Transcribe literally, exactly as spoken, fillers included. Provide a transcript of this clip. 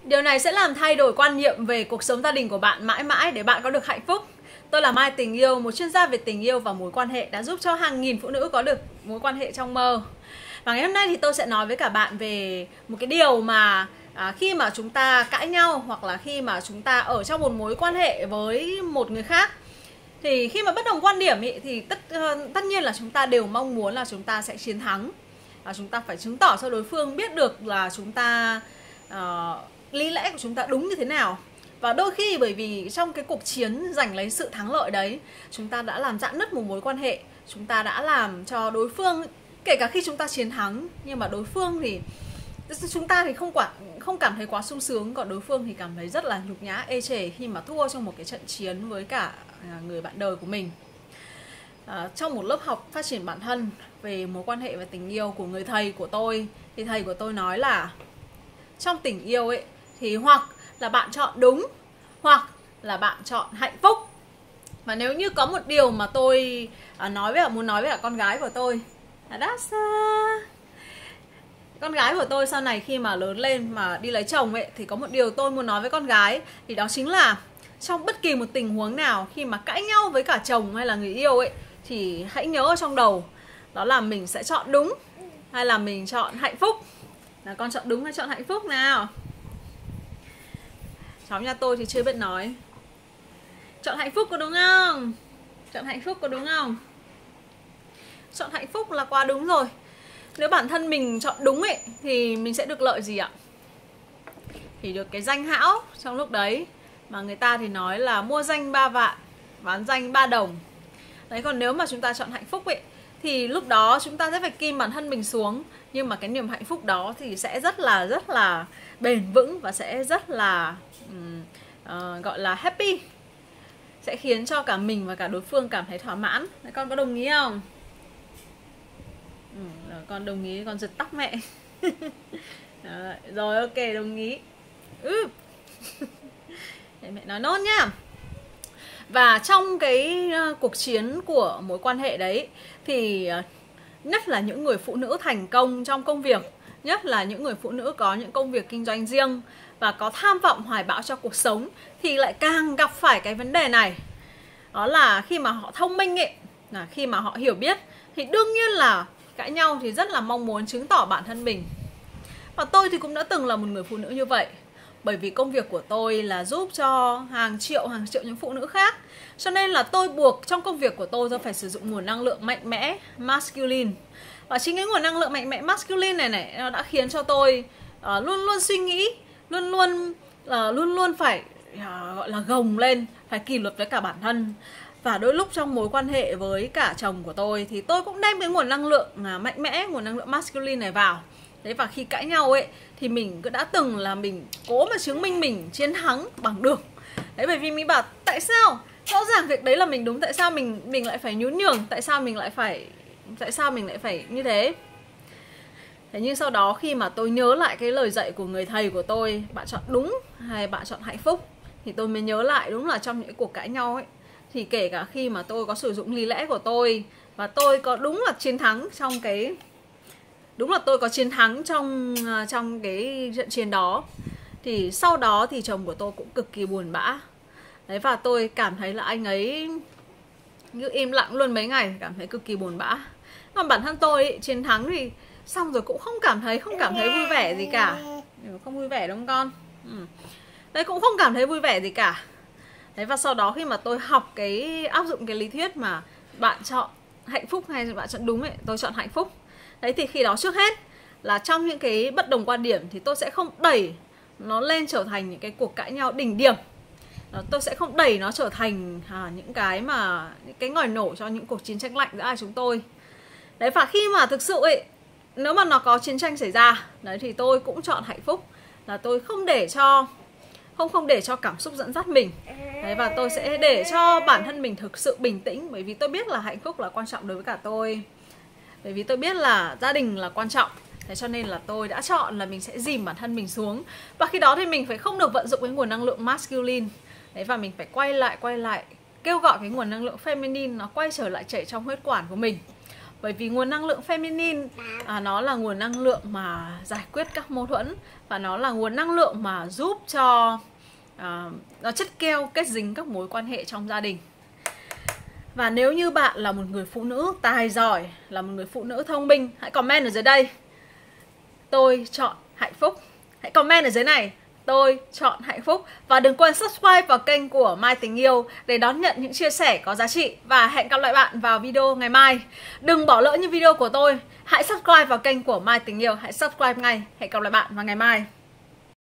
Điều này sẽ làm thay đổi quan niệm về cuộc sống gia đình của bạn mãi mãi để bạn có được hạnh phúc. Tôi là Mai Tình Yêu, một chuyên gia về tình yêu và mối quan hệ đã giúp cho hàng nghìn phụ nữ có được mối quan hệ trong mơ. Và ngày hôm nay thì tôi sẽ nói với cả bạn về một cái điều mà à, khi mà chúng ta cãi nhau hoặc là khi mà chúng ta ở trong một mối quan hệ với một người khác, thì khi mà bất đồng quan điểm ý, thì tất tất nhiên là chúng ta đều mong muốn là chúng ta sẽ chiến thắng. Và chúng ta phải chứng tỏ cho đối phương biết được là chúng ta uh, lý lẽ của chúng ta đúng như thế nào. Và đôi khi bởi vì trong cái cuộc chiến giành lấy sự thắng lợi đấy, chúng ta đã làm rạn nứt một mối quan hệ. Chúng ta đã làm cho đối phương, kể cả khi chúng ta chiến thắng, nhưng mà đối phương thì chúng ta thì không quả không cảm thấy quá sung sướng, còn đối phương thì cảm thấy rất là nhục nhã, ê chề khi mà thua trong một cái trận chiến với cả người bạn đời của mình. À, trong một lớp học phát triển bản thân về mối quan hệ và tình yêu của người thầy của tôi, thì thầy của tôi nói là trong tình yêu ấy thì hoặc là bạn chọn đúng, hoặc là bạn chọn hạnh phúc. Và nếu như có một điều mà tôi à, nói với muốn nói với cả con gái của tôi là that's uh... con gái của tôi sau này khi mà lớn lên mà đi lấy chồng ấy, thì có một điều tôi muốn nói với con gái, thì đó chính là trong bất kỳ một tình huống nào khi mà cãi nhau với cả chồng hay là người yêu ấy, thì hãy nhớ ở trong đầu đó là mình sẽ chọn đúng hay là mình chọn hạnh phúc. Là con chọn đúng hay chọn hạnh phúc nào? Cháu nhà tôi thì chưa biết nói. Chọn hạnh phúc có đúng không? Chọn hạnh phúc có đúng không? Chọn hạnh phúc là quá đúng rồi. Nếu bản thân mình chọn đúng ấy thì mình sẽ được lợi gì ạ? Thì được cái danh hão trong lúc đấy, mà người ta thì nói là mua danh ba vạn, bán danh ba đồng. Đấy, còn nếu mà chúng ta chọn hạnh phúc ấy thì lúc đó chúng ta sẽ phải kìm bản thân mình xuống, nhưng mà cái niềm hạnh phúc đó thì sẽ rất là rất là bền vững và sẽ rất là um, uh, gọi là happy, sẽ khiến cho cả mình và cả đối phương cảm thấy thỏa mãn. Đấy, con có đồng ý không? Ừ, con đồng ý, con giật tóc mẹ. Rồi, rồi ok, đồng ý. Ừ. Để mẹ nói nốt nhá. Và trong cái uh, cuộc chiến của mối quan hệ đấy thì uh, nhất là những người phụ nữ thành công trong công việc, nhất là những người phụ nữ có những công việc kinh doanh riêng và có tham vọng hoài bão cho cuộc sống, thì lại càng gặp phải cái vấn đề này. Đó là khi mà họ thông minh ấy, là khi mà họ hiểu biết, thì đương nhiên là cãi nhau thì rất là mong muốn chứng tỏ bản thân mình. Và tôi thì cũng đã từng là một người phụ nữ như vậy. Bởi vì công việc của tôi là giúp cho hàng triệu, hàng triệu những phụ nữ khác. Cho nên là tôi buộc trong công việc của tôi tôi phải sử dụng nguồn năng lượng mạnh mẽ, masculine. Và chính cái nguồn năng lượng mạnh mẽ masculine này này nó đã khiến cho tôi uh, luôn luôn suy nghĩ, luôn luôn uh, luôn luôn phải uh, gọi là gồng lên, phải kỷ luật với cả bản thân. Và đôi lúc trong mối quan hệ với cả chồng của tôi thì tôi cũng đem cái nguồn năng lượng uh, mạnh mẽ, nguồn năng lượng masculine này vào. Đấy, và khi cãi nhau ấy thì mình cứ đã từng là mình cố mà chứng minh mình chiến thắng bằng được. Đấy, bởi vì mình bảo tại sao rõ ràng việc đấy là mình đúng, tại sao mình mình lại phải nhún nhường, tại sao mình lại phải tại sao mình lại phải như thế. Thế nhưng sau đó khi mà tôi nhớ lại cái lời dạy của người thầy của tôi, bạn chọn đúng hay bạn chọn hạnh phúc, thì tôi mới nhớ lại đúng là trong những cuộc cãi nhau ấy, thì kể cả khi mà tôi có sử dụng lý lẽ của tôi và tôi có đúng là chiến thắng trong cái Đúng là tôi có chiến thắng trong trong cái trận chiến đó, thì sau đó thì chồng của tôi cũng cực kỳ buồn bã. Đấy, và tôi cảm thấy là anh ấy như im lặng luôn mấy ngày, cảm thấy cực kỳ buồn bã. Còn bản thân tôi ý, chiến thắng thì xong rồi cũng không cảm thấy không cảm thấy vui vẻ gì cả. Không vui vẻ đúng không con? Ừ. Đấy, cũng không cảm thấy vui vẻ gì cả. Đấy, và sau đó khi mà tôi học cái áp dụng cái lý thuyết mà bạn chọn hạnh phúc hay bạn chọn đúng ấy, tôi chọn hạnh phúc. Đấy, thì khi đó trước hết là trong những cái bất đồng quan điểm thì tôi sẽ không đẩy nó lên trở thành những cái cuộc cãi nhau đỉnh điểm. Tôi sẽ không đẩy nó trở thành à, những cái mà những cái ngòi nổ cho những cuộc chiến tranh lạnh giữa hai chúng tôi. Đấy, và khi mà thực sự ấy, nếu mà nó có chiến tranh xảy ra, đấy thì tôi cũng chọn hạnh phúc, là tôi không để cho không không để cho cảm xúc dẫn dắt mình. Đấy, và tôi sẽ để cho bản thân mình thực sự bình tĩnh, bởi vì tôi biết là hạnh phúc là quan trọng đối với cả tôi. Bởi vì tôi biết là gia đình là quan trọng. Thế cho nên là tôi đã chọn là mình sẽ dìm bản thân mình xuống. Và khi đó thì mình phải không được vận dụng cái nguồn năng lượng masculine. Đấy, và mình phải quay lại, quay lại kêu gọi cái nguồn năng lượng feminine nó quay trở lại chảy trong huyết quản của mình. Bởi vì nguồn năng lượng feminine à, nó là nguồn năng lượng mà giải quyết các mâu thuẫn, và nó là nguồn năng lượng mà giúp cho à, nó chất keo kết dính các mối quan hệ trong gia đình. Và nếu như bạn là một người phụ nữ tài giỏi, là một người phụ nữ thông minh, hãy comment ở dưới đây: tôi chọn hạnh phúc. Hãy comment ở dưới này: tôi chọn hạnh phúc. Và đừng quên subscribe vào kênh của Mai Tình Yêu để đón nhận những chia sẻ có giá trị. Và hẹn gặp lại bạn vào video ngày mai. Đừng bỏ lỡ những video của tôi. Hãy subscribe vào kênh của Mai Tình Yêu. Hãy subscribe ngay. Hẹn gặp lại bạn vào ngày mai.